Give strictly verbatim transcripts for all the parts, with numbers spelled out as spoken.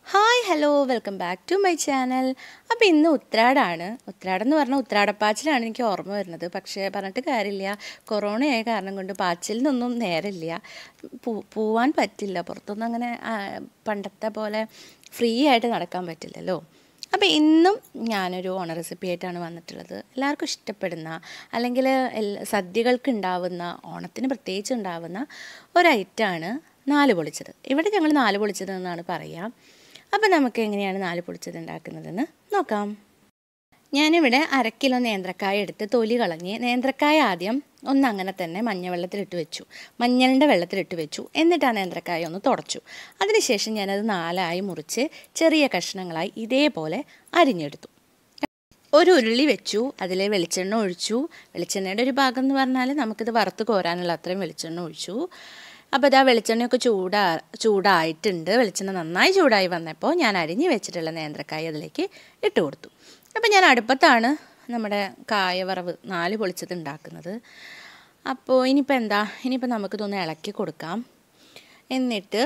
Hi hello welcome back to my channel. അപ്പോൾ ഇന്ന് ഉത്രാടാണ്. ഉത്രാടം എന്ന് പറഞ്ഞാൽ ഉത്രാടപ്പാച്ചിലാണ് എനിക്ക് ഓർമ്മ വരുന്നത്. പക്ഷേ പറഞ്ഞിട്ട് കാര്യമില്ല, കൊറോണയായ കാരണം കൊണ്ട് പാച്ചിലിനൊന്നും നേരമില്ല, പൂ പോവാൻ പറ്റില്ല പുറത്തൊന്നും. അങ്ങനെ പണ്ടത്തെ പോലെ ഫ്രീ ആയിട്ട് നടക്കാൻ പറ്റില്ലല്ലോ. അപ്പോൾ ഇന്നും ഞാനൊരു ഓണ റെസിപ്പി ആയിട്ടാണ് വന്നിട്ടുള്ളത്. എല്ലാവർക്കും ഇഷ്ടപ്പെടുന്ന, അല്ലെങ്കിൽ സദ്യകൾക്ക് ഉണ്ടാവുന്ന, ഓണത്തിന് പ്രത്യേകിച്ച് ഉണ്ടാവുന്ന ഒരു ഐറ്റമാണ് നാല് പൊളിച്ചത്. ഇവിടെ ഞങ്ങൾ നാല് പൊളിച്ചത് എന്നാണ് പറയുക. അപ്പോൾ നമുക്ക് എങ്ങനെയാണ് നാല് പൊളിച്ചത് ഉണ്ടാക്കുന്നതെന്ന് നോക്കാം. ഞാനിവിടെ അര കിലോ നേന്ത്രക്കായ എടുത്ത് തൊലി കളഞ്ഞ്, നേന്ത്രക്കായ ആദ്യം ഒന്ന് അങ്ങനെ തന്നെ മഞ്ഞവെള്ളത്തിലിട്ട് വെച്ചു, മഞ്ഞളിൻ്റെ വെള്ളത്തിലിട്ട് വെച്ചു. എന്നിട്ട് ആ നേന്ത്രക്കായ ഒന്ന് തുടച്ചു. അതിനുശേഷം ഞാനത് നാലായി മുറിച്ച് ചെറിയ കഷ്ണങ്ങളായി ഇതേപോലെ അരിഞ്ഞെടുത്തു. ഒരു ഉരുളി വെച്ചു, അതിൽ വെളിച്ചെണ്ണ ഒഴിച്ചു. വെളിച്ചെണ്ണയുടെ ഒരു ഭാഗം എന്ന് പറഞ്ഞാൽ നമുക്കിത് വറുത്ത് കോരാനുള്ള അത്രയും വെളിച്ചെണ്ണ ഒഴിച്ചു. അപ്പോൾ ഇതാ വെളിച്ചെണ്ണയൊക്കെ ചൂടാ ചൂടായിട്ടുണ്ട്. വെളിച്ചെണ്ണ നന്നായി ചൂടായി വന്നപ്പോൾ ഞാൻ അരിഞ്ഞ് വെച്ചിട്ടുള്ള നേന്ത്രക്കായ അതിലേക്ക് ഇട്ട് കൊടുത്തു. അപ്പോൾ ഞാൻ അടുപ്പത്താണ് നമ്മുടെ കായവറവ് നാല് പൊളിച്ചത് ഉണ്ടാക്കുന്നത്. അപ്പോൾ ഇനിയിപ്പോൾ എന്താ, ഇനിയിപ്പോൾ നമുക്കിതൊന്ന് ഇളക്കി കൊടുക്കാം. എന്നിട്ട്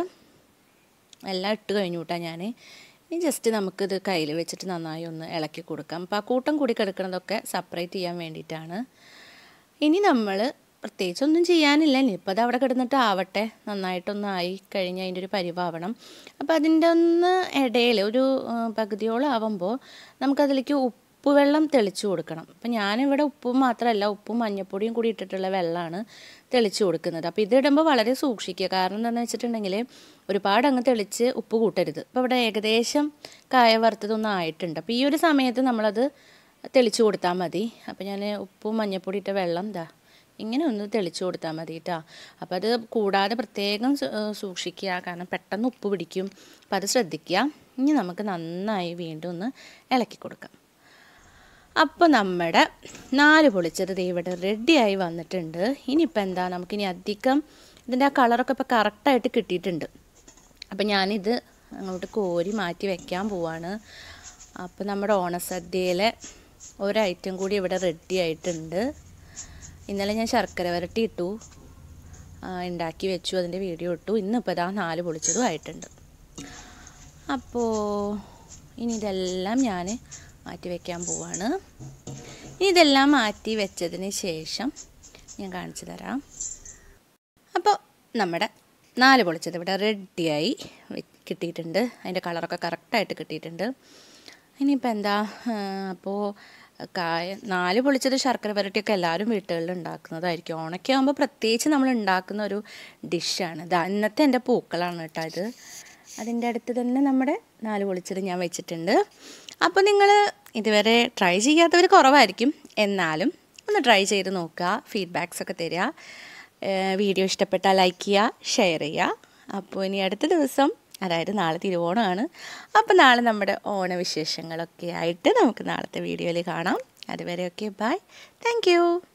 എല്ലാം ഇട്ട് കഴിഞ്ഞു കേട്ടോ ഞാൻ. ഇനി ജസ്റ്റ് നമുക്കിത് കയ്യിൽ വെച്ചിട്ട് നന്നായി ഒന്ന് ഇളക്കി കൊടുക്കാം. അപ്പോൾ ആ കൂട്ടം കൂടി കിടക്കുന്നതൊക്കെ സെപ്പറേറ്റ് ചെയ്യാൻ വേണ്ടിയിട്ടാണ്. ഇനി നമ്മൾ പ്രത്യേകിച്ചൊന്നും ചെയ്യാനില്ല. ഇനിയിപ്പോൾ അത് അവിടെ കിടന്നിട്ട് ആവട്ടെ. നന്നായിട്ടൊന്ന് ആയി കഴിഞ്ഞ് അതിൻ്റെ ഒരു പരിവാവണം. അപ്പോൾ അതിൻ്റെ ഒന്ന് ഇടയിൽ ഒരു പകുതിയോളം ആവുമ്പോൾ നമുക്കതിലേക്ക് ഉപ്പ് വെള്ളം തെളിച്ച് കൊടുക്കണം. അപ്പോൾ ഞാനിവിടെ ഉപ്പും മാത്രമല്ല, ഉപ്പും മഞ്ഞൾപ്പൊടിയും കൂടി ഇട്ടിട്ടുള്ള വെള്ളമാണ് തെളിച്ച് കൊടുക്കുന്നത്. അപ്പോൾ ഇതിടുമ്പോൾ വളരെ സൂക്ഷിക്കുക. കാരണം എന്താണെന്ന് വെച്ചിട്ടുണ്ടെങ്കിൽ ഒരുപാട് അങ്ങ് തെളിച്ച് ഉപ്പ് കൂട്ടരുത്. അപ്പോൾ ഇവിടെ ഏകദേശം കായ വറുത്തതൊന്നും ആയിട്ടുണ്ട്. അപ്പോൾ ഈ ഒരു സമയത്ത് നമ്മളത് തെളിച്ച് കൊടുത്താൽ മതി. അപ്പോൾ ഞാൻ ഉപ്പും മഞ്ഞൾപ്പൊടി ഇട്ട വെള്ളം ഇതാ ഇങ്ങനെ ഒന്ന് തെളിച്ച് കൊടുത്താൽ മതി കേട്ടോ. അപ്പോൾ അത് കൂടാതെ പ്രത്യേകം സൂക്ഷിക്കുക, കാരണം പെട്ടെന്ന് ഉപ്പ് പിടിക്കും. അപ്പോൾ അത് ശ്രദ്ധിക്കുക. ഇനി നമുക്ക് നന്നായി വീണ്ടും ഒന്ന് ഇളക്കി കൊടുക്കാം. അപ്പോൾ നമ്മുടെ നാല് പൊളിച്ചത് ഇവിടെ റെഡിയായി വന്നിട്ടുണ്ട്. ഇനിയിപ്പോൾ എന്താ, നമുക്കിനി അധികം ഇതിൻ്റെ ആ കളറൊക്കെ ഇപ്പോൾ കറക്റ്റായിട്ട് കിട്ടിയിട്ടുണ്ട്. അപ്പോൾ ഞാനിത് അങ്ങോട്ട് കോരി മാറ്റി വയ്ക്കാൻ പോവാണ്. അപ്പോൾ നമ്മുടെ ഓണസദ്യയിലെ ഒരു ഐറ്റം കൂടി ഇവിടെ റെഡി ആയിട്ടുണ്ട്. ഇന്നലെ ഞാൻ ശർക്കര വരട്ടി ഇട്ടു, ഉണ്ടാക്കി വെച്ചു, അതിൻ്റെ വീഡിയോ ഇട്ടു. ഇന്നിപ്പോൾ ഇതാ നാല് പൊളിച്ചതും ആയിട്ടുണ്ട്. അപ്പോൾ ഇനി ഇതെല്ലാം ഞാൻ മാറ്റി വയ്ക്കാൻ പോവാണ്. ഇനി ഇതെല്ലാം മാറ്റി വെച്ചതിന് ശേഷം ഞാൻ കാണിച്ചു തരാം. അപ്പോൾ നമ്മുടെ നാല് പൊളിച്ചത് ഇവിടെ റെഡിയായി കിട്ടിയിട്ടുണ്ട്. അതിൻ്റെ കളറൊക്കെ കറക്റ്റായിട്ട് കിട്ടിയിട്ടുണ്ട്. ഇനിയിപ്പോൾ എന്താ, അപ്പോൾ കായ നാല് പൊളിച്ചത് ശർക്കര വരട്ടിയൊക്കെ എല്ലാവരും വീട്ടുകളിൽ ഉണ്ടാക്കുന്നതായിരിക്കും. ഓണൊക്കെ ആകുമ്പോൾ പ്രത്യേകിച്ച് നമ്മൾ ഉണ്ടാക്കുന്ന ഒരു ഡിഷാണ്. ഇത് ഇന്നത്തെ എൻ്റെ പൂക്കളാണ് കേട്ടോ ഇത്. അതിൻ്റെ അടുത്ത് തന്നെ നമ്മുടെ നാല് പൊളിച്ചത് ഞാൻ വെച്ചിട്ടുണ്ട്. അപ്പോൾ നിങ്ങൾ ഇതുവരെ ട്രൈ ചെയ്യാത്തവർ കുറവായിരിക്കും, എന്നാലും ഒന്ന് ട്രൈ ചെയ്ത് നോക്കുക, ഫീഡ്ബാക്സൊക്കെ തരിക. വീഡിയോ ഇഷ്ടപ്പെട്ടാൽ ലൈക്ക് ചെയ്യുക, ഷെയർ ചെയ്യുക. അപ്പോൾ ഇനി അടുത്ത ദിവസം, അതായത് നാളെ തിരുവോണമാണ്. അപ്പോൾ നാളെ നമ്മുടെ ഓണവിശേഷങ്ങളൊക്കെ ആയിട്ട് നമുക്ക് നാളത്തെ വീഡിയോയിൽ കാണാം. അതുവരെയൊക്കെ ബൈ, താങ്ക് യു.